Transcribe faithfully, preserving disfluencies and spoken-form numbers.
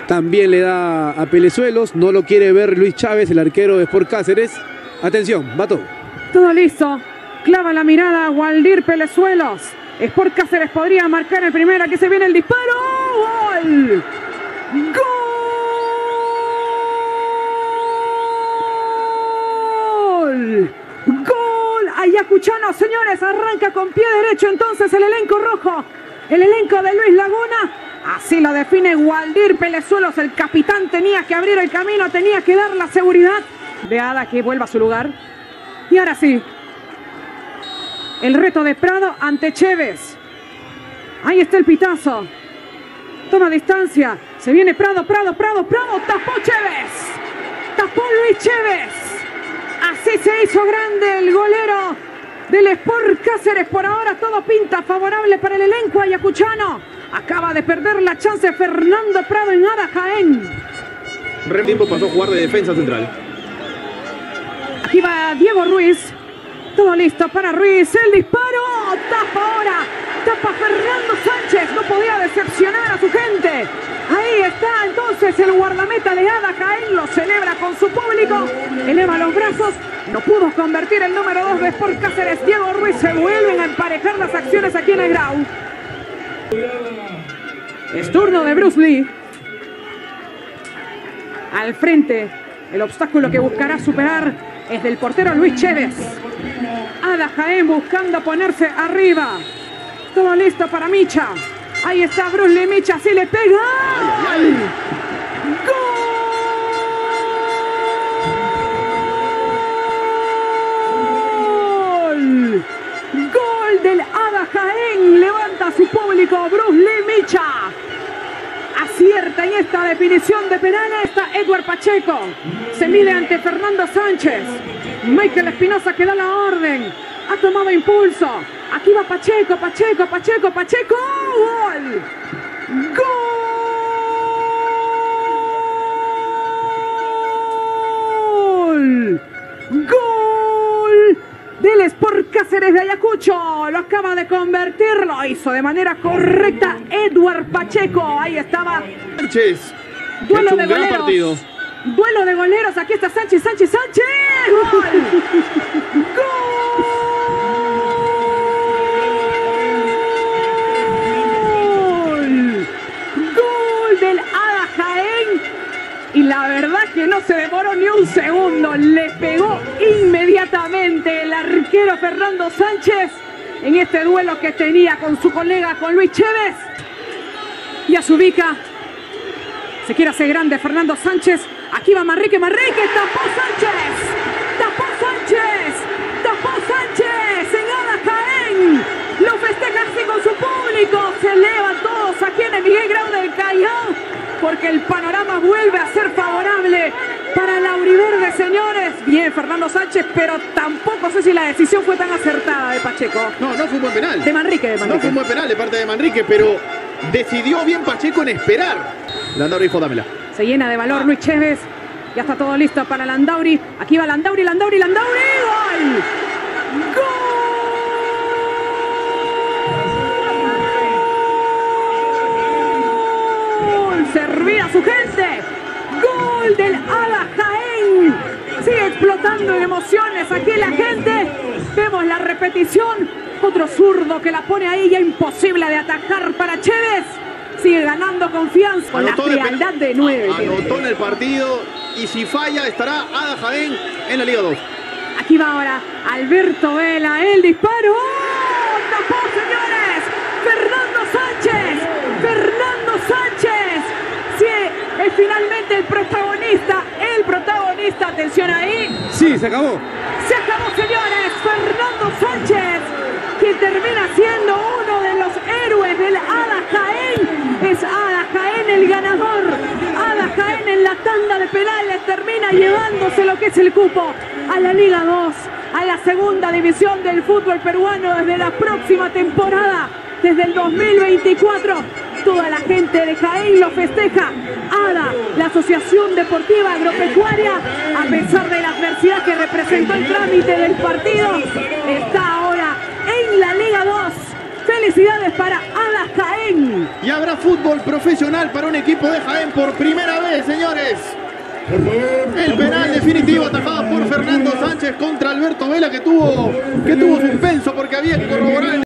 También le da a Pelezuelos. No lo quiere ver Luis Chávez, el arquero de Sport Cáceres. Atención, va todo. Todo listo. Clava la mirada Waldir Pelezuelos. Sport Cáceres podría marcar el primero. Aquí se viene el disparo. ¡Gol! ¡Gol! ¡Gol! Ayacuchano, señores. Arranca con pie derecho entonces el elenco rojo. El elenco de Luis Laguna. Así lo define Waldir Pelezuelos. El capitán tenía que abrir el camino. Tenía que dar la seguridad de Ada, que vuelva a su lugar. Y ahora sí. El reto de Prado ante Chévez. Ahí está el pitazo. Toma distancia. Se viene Prado, Prado, Prado, Prado. Tapó Chévez. Tapó Luis Chévez. Así se hizo grande el golero del Sport Cáceres. Por ahora todo pinta favorable para el elenco ayacuchano. Acaba de perder la chance Fernando Prado en Ada Jaén. El tiempo pasó a jugar de defensa central. Aquí va Diego Ruiz. Todo listo para Ruiz. El disparo. Tapa ahora. Tapa Fernando Sánchez. No podía decepcionar a su gente. Ahí está entonces el guardameta de Ada Jaén. Lo celebra con su público. Eleva los brazos. No pudo convertir el número dos de Sport Cáceres. Diego Ruiz. Se vuelven a emparejar las acciones aquí en el Grau. Es turno de Bruce Lee. Al frente. El obstáculo que buscará superar es del portero Luis Chévez. Ada Jaén buscando ponerse arriba. Todo listo para Micha. Ahí está Bruce Lee. Micha así le pega. ¡Gol! ¡Gol! ¡Gol del Ada Jaén! Levanta a su público Bruce Lee Micha. Acierta en esta definición de penal. Está Edward Pacheco. Se mide ante Fernando Sánchez. Michael Espinosa que da la orden. Ha tomado impulso. Aquí va Pacheco, Pacheco, Pacheco, Pacheco. ¡Gol! ¡Gol! ¡Gol! Del Sport Cáceres de Ayacucho. Lo acaba de convertir. Lo hizo de manera correcta Edward Pacheco. Ahí estaba. Sánchez. Duelo un de gran goleros. partido. Duelo de goleros. Aquí está Sánchez, Sánchez, Sánchez. ¡Gol! ¡Gol! ¡Gol del Ada Jaén! Y la verdad que no se demoró ni un segundo. Le pegó inmediatamente el arquero Fernando Sánchez en este duelo que tenía con su colega, con Luis Chévez. Ya se ubica. Se quiere hacer grande Fernando Sánchez. Aquí va Manrique, Manrique, tapó Sánchez. Tapó Sánchez. Tapó Sánchez en Ada Jaén. Lo festeja así con su público. Se elevan todos aquí en el Miguel Grau del Callao. Porque el panorama vuelve a ser favorable para la Auriverde, señores. Bien, Fernando Sánchez, pero tampoco sé si la decisión fue tan acertada de Pacheco. No, no fue un buen penal. De Manrique, de Manrique. No fue un buen penal de parte de Manrique, pero decidió bien Pacheco en esperar. Landauri dijo, dámela. Se llena de valor Luis Chévez. Ya está todo listo para Landauri. Aquí va Landauri, Landauri, Landauri. ¡Gol! ¡Gol! Servía a su gente. ¡Gol del Ada Jaén! Sigue explotando en emociones aquí la gente. Vemos la repetición. Otro zurdo que la pone ahí, ya imposible de atajar para Chévez. Sigue ganando confianza con Anotó la frialdad de nueve. Anotó en el partido y si falla estará Ada Jaén en la Liga dos. Aquí va ahora Alberto Vela, el disparo. ¡Oh! ¡Tapó, señores! ¡Fernando Sánchez! ¡Fernando Sánchez! Sí, es finalmente el protagonista, el protagonista. Atención ahí. Sí, se acabó. Se acabó, señores. Fernando Sánchez, que termina siendo uno de los héroes del Ada Jaén. Es Ada Jaén el ganador. Ada Jaén en la tanda de penales termina llevándose lo que es el cupo a la Liga dos, a la segunda división del fútbol peruano desde la próxima temporada, desde el dos mil veinticuatro. Toda la gente de Jaén lo festeja. Ada, la Asociación Deportiva Agropecuaria, a pesar de la adversidad que representó el trámite del partido, está ahora en la Liga dos. Felicidades para Ada Ada Jaén. Y habrá fútbol profesional para un equipo de Jaén por primera vez, señores. El penal definitivo atajado por Fernando Sánchez contra Alberto Vela, que tuvo, que tuvo suspenso porque había que corroborar.